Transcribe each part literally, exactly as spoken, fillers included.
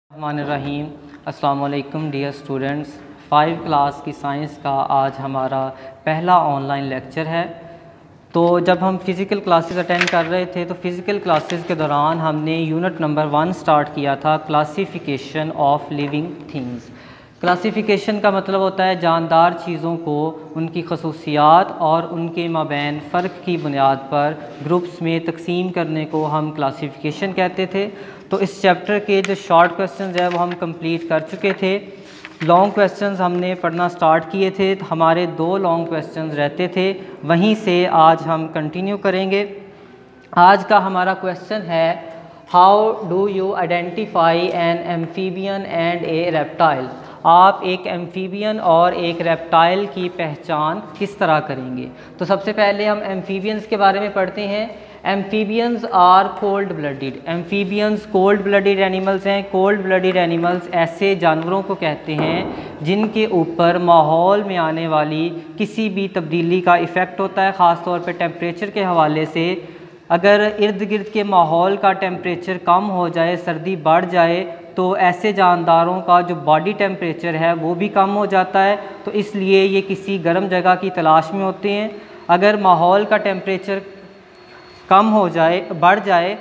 रहीम अस्सलाम वालेकुम dear students. Five class की साइंस का आज हमारा पहला ऑनलाइन लेक्चर है। तो जब हम फ़िज़िकल क्लासेस अटेंड कर रहे थे तो फ़िज़िकल क्लासेस के दौरान हमने यूनिट नंबर वन स्टार्ट किया था, classification of living things. Classification का मतलब होता है जानदार चीज़ों को उनकी खसूसियात और उनके माबैन फ़र्क की बुनियाद पर ग्रुप्स में तकसीम करने को हम क्लासिफिकेशन कहते थे। तो इस चैप्टर के जो शॉर्ट क्वेश्चंस है वो हम कंप्लीट कर चुके थे। लॉन्ग क्वेश्चंस हमने पढ़ना स्टार्ट किए थे, तो हमारे दो लॉन्ग क्वेश्चंस रहते थे, वहीं से आज हम कंटिन्यू करेंगे। आज का हमारा क्वेश्चन है, how do you identify an amphibian and a reptile. आप एक एम्फीबियन और एक रेप्टाइल की पहचान किस तरह करेंगे। तो सबसे पहले हम एम्फीबियंस के बारे में पढ़ते हैं। Amphibians are cold blooded. Amphibians cold blooded animals हैं। कोल्ड ब्लडेड एनिमल्स ऐसे जानवरों को कहते हैं जिनके ऊपर माहौल में आने वाली किसी भी तब्दीली का इफ़ेक्ट होता है, ख़ास तौर पे टेम्परेचर के हवाले से। अगर इर्द गिर्द के माहौल का टेम्परेचर कम हो जाए, सर्दी बढ़ जाए, तो ऐसे जानदारों का जो बॉडी टेम्परेचर है वो भी कम हो जाता है। तो इसलिए ये किसी गर्म जगह की तलाश में होते हैं। अगर माहौल का टेम्परेचर कम हो जाए, बढ़ जाए,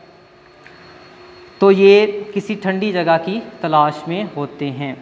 तो ये किसी ठंडी जगह की तलाश में होते हैं।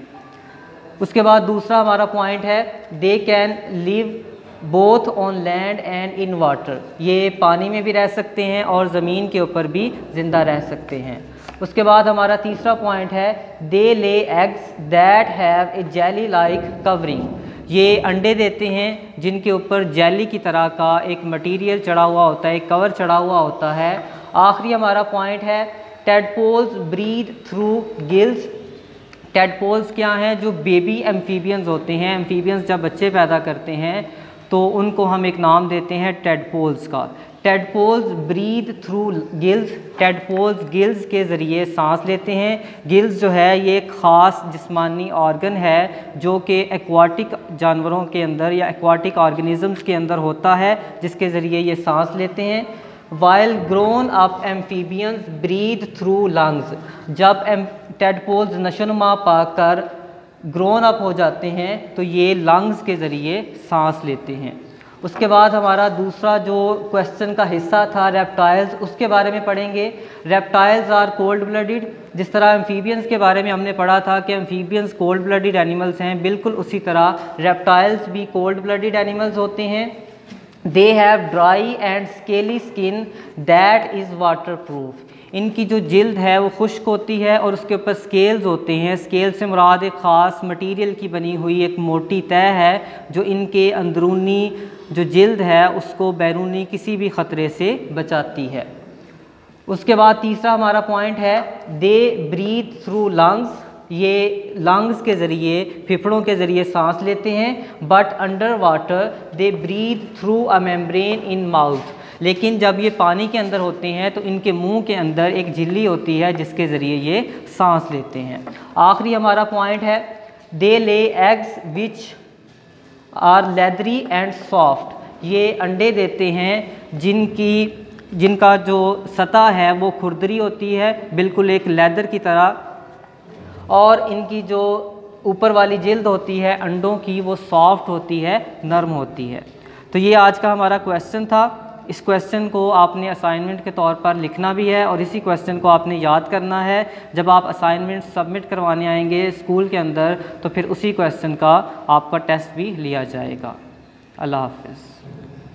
उसके बाद दूसरा हमारा पॉइंट है, they can live both on land and in water. ये पानी में भी रह सकते हैं और ज़मीन के ऊपर भी ज़िंदा रह सकते हैं। उसके बाद हमारा तीसरा पॉइंट है, they lay eggs that have a jelly like covering. ये अंडे देते हैं जिनके ऊपर जेली की तरह का एक मटेरियल चढ़ा हुआ होता है, एक कवर चढ़ा हुआ होता है। आखिरी हमारा पॉइंट है, tadpoles breathe through gills. Tadpoles क्या हैं? जो बेबी एम्फीबियंस होते हैं, एम्फीबियंस जब बच्चे पैदा करते हैं तो उनको हम एक नाम देते हैं टेडपोल्स का। Tadpoles breathe through gills. Tadpoles gills के ज़रिए सांस लेते हैं। गिल्स जो है ये एक ख़ास जिस्मानी ऑर्गन है जो कि एक्वाटिक जानवरों के अंदर या एक्वाटिक ऑर्गेनिज़म्स के अंदर होता है, जिसके ज़रिए ये सांस लेते हैं। While grown up amphibians breathe through lungs. जब टेडपोल्स नशोनुमा पाकर ग्रोन अप हो जाते हैं तो ये लंग्स के ज़रिए सांस लेते हैं। उसके बाद हमारा दूसरा जो क्वेश्चन का हिस्सा था रेप्टाइल्स, उसके बारे में पढ़ेंगे। Reptiles are cold blooded. जिस तरह एम्फीबियंस के बारे में हमने पढ़ा था कि एम्फीबियंस कोल्ड ब्लडेड एनिमल्स हैं, बिल्कुल उसी तरह रेप्टाइल्स भी कोल्ड ब्लडेड एनिमल्स होते हैं। They have dry and scaly skin that is waterproof. इनकी जो जिल्द है वो खुश्क होती है और उसके ऊपर स्केल्स होते हैं। स्केल से मुराद एक ख़ास मटेरियल की बनी हुई एक मोटी तह है जो इनके अंदरूनी जो जिल्द है उसको बैरूनी किसी भी ख़तरे से बचाती है। उसके बाद तीसरा हमारा पॉइंट है, दे ब्रीथ थ्रू लंग्स। ये लंग्स के ज़रिए, फेफड़ों के ज़रिए सांस लेते हैं। But under water they breathe through a membrane in mouth. लेकिन जब ये पानी के अंदर होते हैं तो इनके मुंह के अंदर एक झिल्ली होती है जिसके ज़रिए ये सांस लेते हैं। आखिरी हमारा पॉइंट है, they lay eggs which are leathery and soft. ये अंडे देते हैं जिनकी जिनका जो सतह है वो खुरदरी होती है, बिल्कुल एक लेदर की तरह, और इनकी जो ऊपर वाली जिल्द होती है अंडों की वो सॉफ्ट होती है, नरम होती है। तो ये आज का हमारा क्वेश्चन था। इस क्वेश्चन को आपने असाइनमेंट के तौर पर लिखना भी है और इसी क्वेश्चन को आपने याद करना है। जब आप असाइनमेंट सबमिट करवाने आएंगे स्कूल के अंदर तो फिर उसी क्वेश्चन का आपका टेस्ट भी लिया जाएगा। अल्लाह हाफ़िज़।